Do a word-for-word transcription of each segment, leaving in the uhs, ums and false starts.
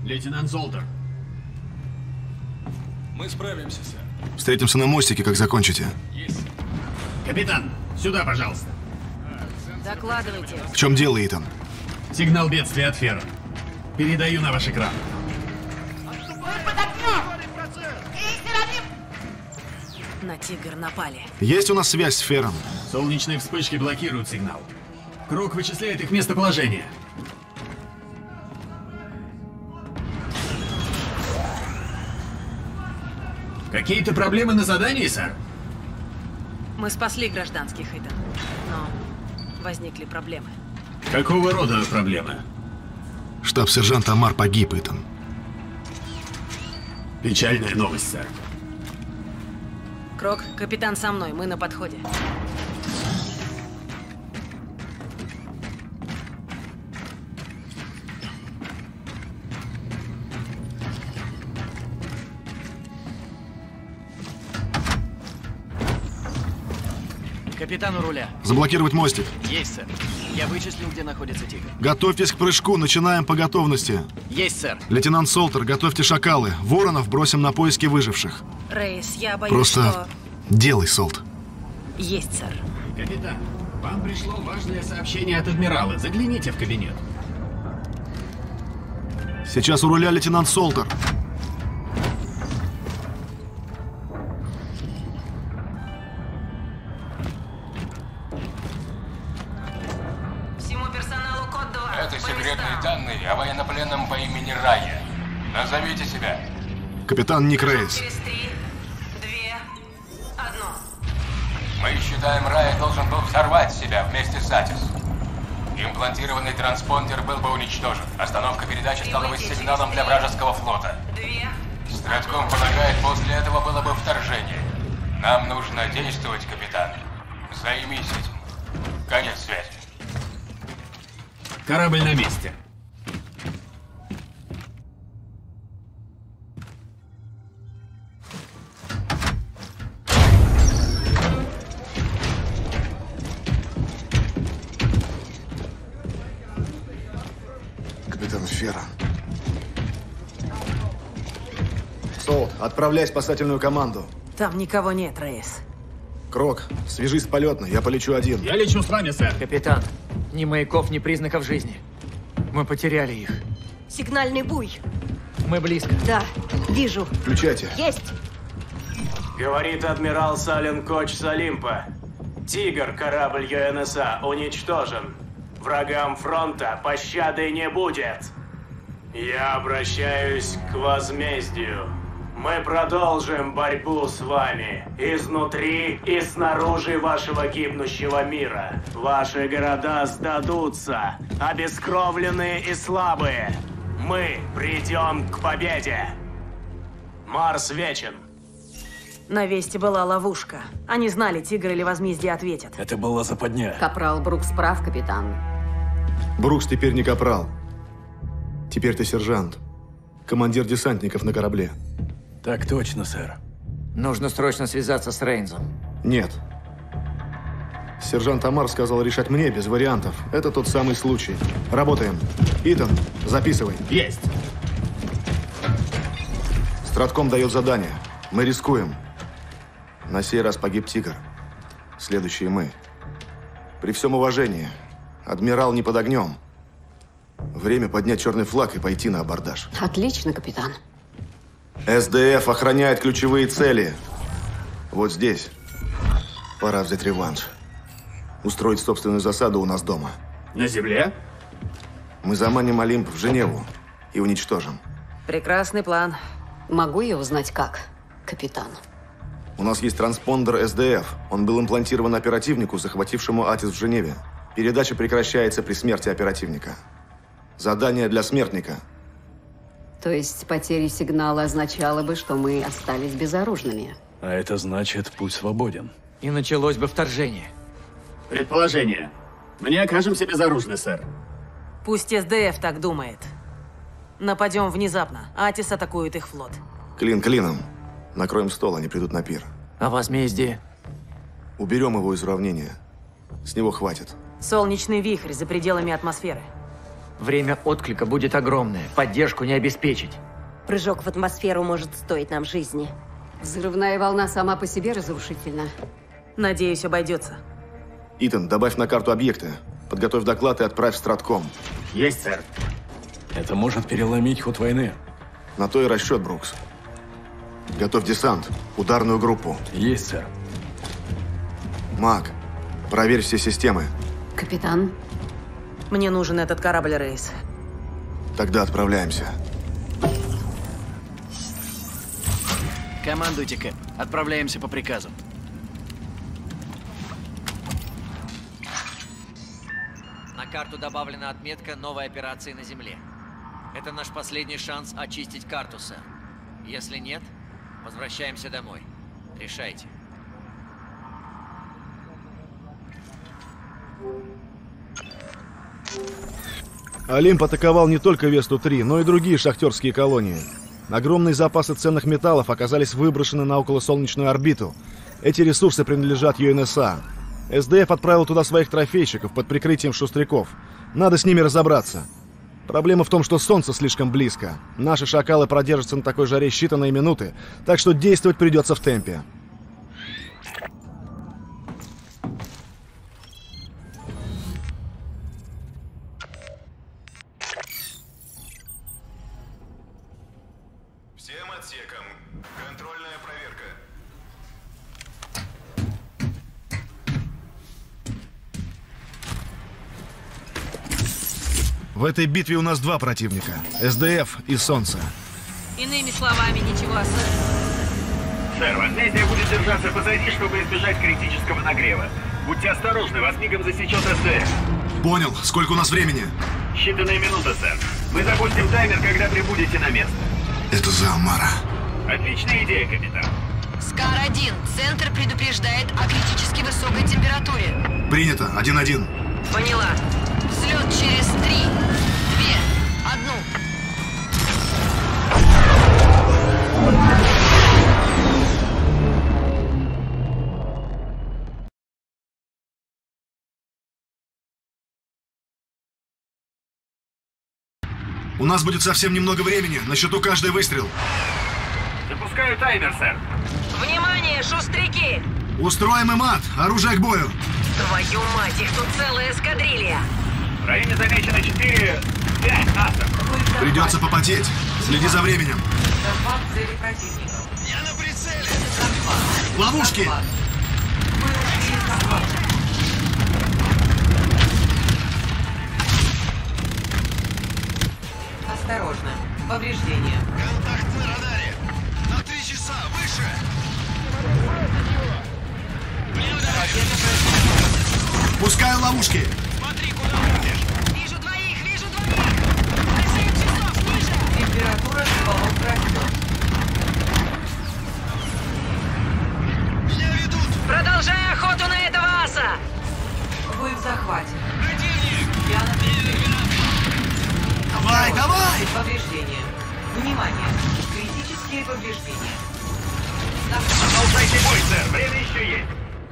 Лейтенант Золтер. Мы справимся, сэр. Встретимся на мостике, как закончите. Есть. Капитан, сюда, пожалуйста. Докладывайте. В чем дело, Итан? Сигнал бедствия от Ферра. Передаю на ваш экран. На Тигр напали. Есть у нас связь с Ферром? Солнечные вспышки блокируют сигнал. Круг вычисляет их местоположение. Какие-то проблемы на задании, сэр? Мы спасли гражданских, Итан. Но возникли проблемы. Какого рода проблемы? Штаб-сержант Амар погиб, Итан. Печальная новость, сэр. Крок, капитан со мной, мы на подходе. Капитан у руля. Заблокировать мостик. Есть, сэр. Я вычислил, где находится Тигр. Готовьтесь к прыжку, начинаем по готовности. Есть, сэр. Лейтенант Солтер, готовьте шакалы. Воронов бросим на поиски выживших. Рейс, я боюсь, Просто что... делай, Солт. Есть, сэр. Капитан, вам пришло важное сообщение от адмирала. Загляните в кабинет. Сейчас у руля лейтенант Солтер. Всему персоналу код два. Это секретные данные о военнопленном по имени Рая. Назовите себя. Капитан Ник Рейс. Через три, две, одно. Мы считаем, Рая должен был взорвать себя вместе с Атис. Имплантированный транспондер был бы уничтожен. Остановка передачи стала бы сигналом для вражеского флота. Две. Стратком полагает, после этого было бы вторжение. Нам нужно действовать, капитан. Займись этим. Конец связи. Корабль на месте. Капитан Ферра. Солт, отправляй спасательную команду. Там никого нет, Рейс. Крок, свяжись с полетной, я полечу один. Я лечу с вами, сэр. Капитан, ни маяков, ни признаков жизни. Мы потеряли их. Сигнальный буй. Мы близко. Да, вижу. Включайте. Есть. Говорит адмирал Сален Коч с Олимпа. Тигр, корабль ю эн эс а, уничтожен. Врагам фронта пощады не будет. Я обращаюсь к возмездию. Мы продолжим борьбу с вами изнутри и снаружи вашего гибнущего мира. Ваши города сдадутся, обескровленные и слабые. Мы придем к победе. Марс вечен. На Весте была ловушка. Они знали, Тигр или Возмездие ответят. Это была западня. Капрал Брукс прав, капитан. Брукс теперь не капрал. Теперь ты сержант. Командир десантников на корабле. Так точно, сэр. Нужно срочно связаться с Рейнзом. Нет. Сержант Амар сказал решать мне без вариантов. Это тот самый случай. Работаем. Итан, записывай. Есть. Стратком дает задание. Мы рискуем. На сей раз погиб Тигр. Следующие мы. При всем уважении. Адмирал не под огнем. Время поднять черный флаг и пойти на абордаж. Отлично, капитан. эс дэ эф охраняет ключевые цели. Вот здесь. Пора взять реванш. Устроить собственную засаду у нас дома. На земле? Мы заманим Олимп в Женеву и уничтожим. Прекрасный план. Могу я узнать как, капитан? У нас есть транспондер эс дэ эф. Он был имплантирован оперативнику, захватившему Атис в Женеве. Передача прекращается при смерти оперативника. Задание для смертника. То есть потеря сигнала означала бы, что мы остались безоружными. А это значит, путь свободен. И началось бы вторжение. Предположение. Мы не окажемся безоружны, сэр. Пусть эс дэ эф так думает. Нападем внезапно. Атис атакует их флот. Клин клином. Накроем стол, они придут на пир. А возмездие? Уберем его из уравнения. С него хватит. Солнечный вихрь за пределами атмосферы. Время отклика будет огромное. Поддержку не обеспечить. Прыжок в атмосферу может стоить нам жизни. Взрывная волна сама по себе разрушительна. Надеюсь, обойдется. Итан, добавь на карту объекты. Подготовь доклад и отправь в Стратком. Есть, сэр. Это может переломить ход войны. На то и расчет, Брукс. Готовь десант. Ударную группу. Есть, сэр. Мак, проверь все системы. Капитан, Мне нужен этот корабль, Рейс. Тогда отправляемся. Командуйте, Кэп. Отправляемся по приказу. На карту добавлена отметка новой операции на Земле. Это наш последний шанс очистить карту, сэр. Если нет, возвращаемся домой. Решайте. Олимп атаковал не только Весту три, но и другие шахтерские колонии. Огромные запасы ценных металлов оказались выброшены на околосолнечную орбиту. Эти ресурсы принадлежат ю эн эс а. эс дэ эф отправил туда своих трофейщиков под прикрытием шустряков. Надо с ними разобраться. Проблема в том, что солнце слишком близко. Наши шакалы продержатся на такой жаре считанные минуты, так что действовать придется в темпе. Всем отсекам. Контрольная проверка. В этой битве у нас два противника. эс дэ эф и Солнце. Иными словами, ничего особенного. Сэр, возмездие будет держаться позади, чтобы избежать критического нагрева. Будьте осторожны, вас мигом засечет эс дэ эф. Понял. Сколько у нас времени? Считанные минуты, сэр. Мы запустим таймер, когда прибудете на место. Это за Алмара. Отличная идея, капитан. Скар один. Центр предупреждает о критически высокой температуре. Принято. один-один. Поняла. Взлет через три, две, одну. У нас будет совсем немного времени. На счету каждый выстрел. Запускаю таймер, сэр. Внимание, шустряки! Устроим им ад. Оружие к бою. Твою мать, их тут целая эскадрилья. В районе замечено четыре, пять асов. Придется попотеть. Следи за временем. Я на прицеле! Ловушки! Осторожно. Повреждения. Контакт на радаре! На три часа! Выше! Пускаю ловушки. Смотри, куда летишь! Вижу двоих, вижу двоих! На семь часов ниже! Температура стволов растет. Меня ведут! Продолжай охоту на этого аса! Вы в захвате. Противник! Я на прицеле. Давай, давай! Повреждения. Внимание. Критические повреждения. Продолжайте бой, сэр. Время еще есть.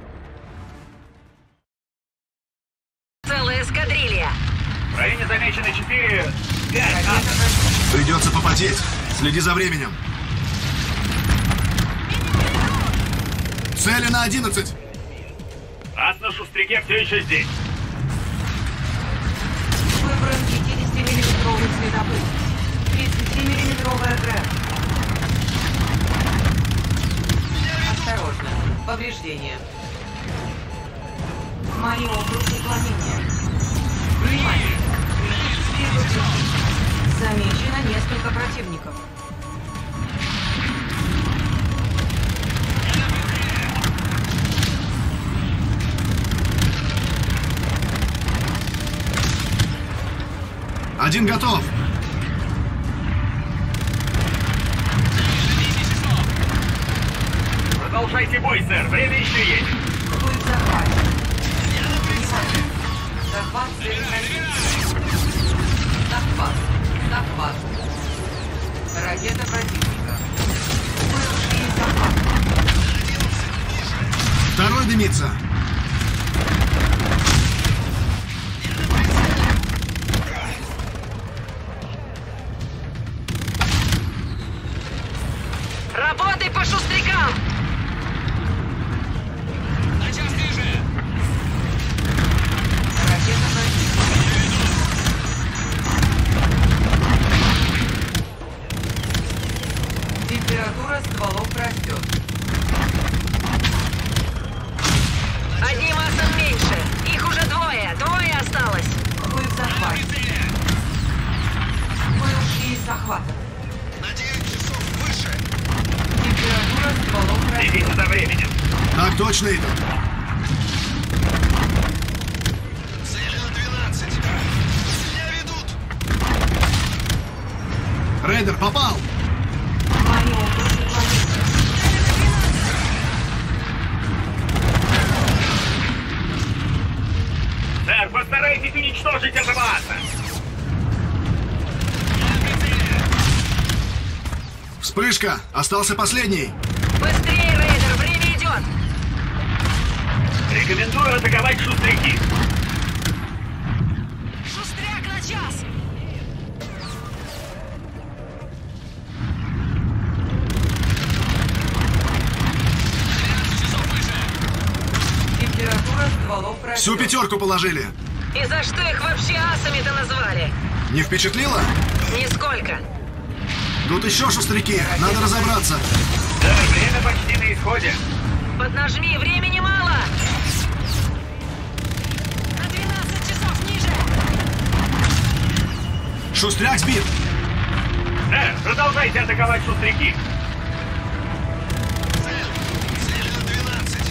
Целая эскадрилья. В районе замечено четыре, пять асов. Придется попотеть. Следи за временем. Цели на одиннадцать. Ас на шустряке все еще здесь. Выбран пятидесятимиллиметровый следопыт. тридцатимиллиметровая ГРЭП. Осторожно. Повреждения. Мои области уклонения. Внимание. Критические повреждения. Замечено несколько противников. Один готов. Продолжайте бой, сэр. Время еще есть. Вы в захвате. Внимание. Захват цели противника. Захват. Захват. Ракета противника. Вы ушли из захвата. Второй дымится. точно, Итан. Цели на двенадцать. Меня ведут. Рейдер, попал! Сэр, постарайтесь уничтожить этого аса. Вспышка! Остался последний! Быстрее, Рейдер, время идет! Рекомендую атаковать шустряки. Шустряк на час! Температура стволов растет. Всю пятерку положили! И за что их вообще асами-то назвали? Не впечатлило? Нисколько. Тут еще шустряки, надо разобраться. Да, время почти на исходе. Поднажми, времени мало! На двенадцать часов ниже! Шустряк сбит! Сэр, продолжайте атаковать шустряки. Цели на двенадцать.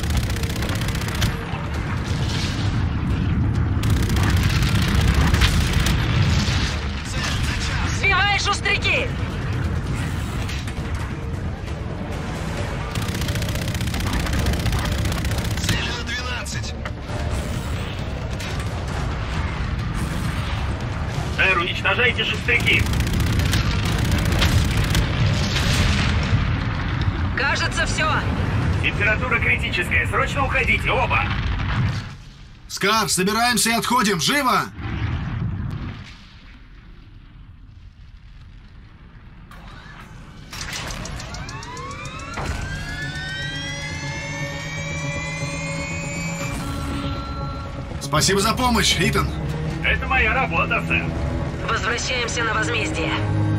Сбивай шустряки! Цели на двенадцать. Сэр, уничтожайте шустряки. Кажется, все. Температура критическая. Срочно уходите, оба. Скар, собираемся и отходим, живо! Спасибо за помощь, Итан. Это моя работа, сэр. Возвращаемся на возмездие.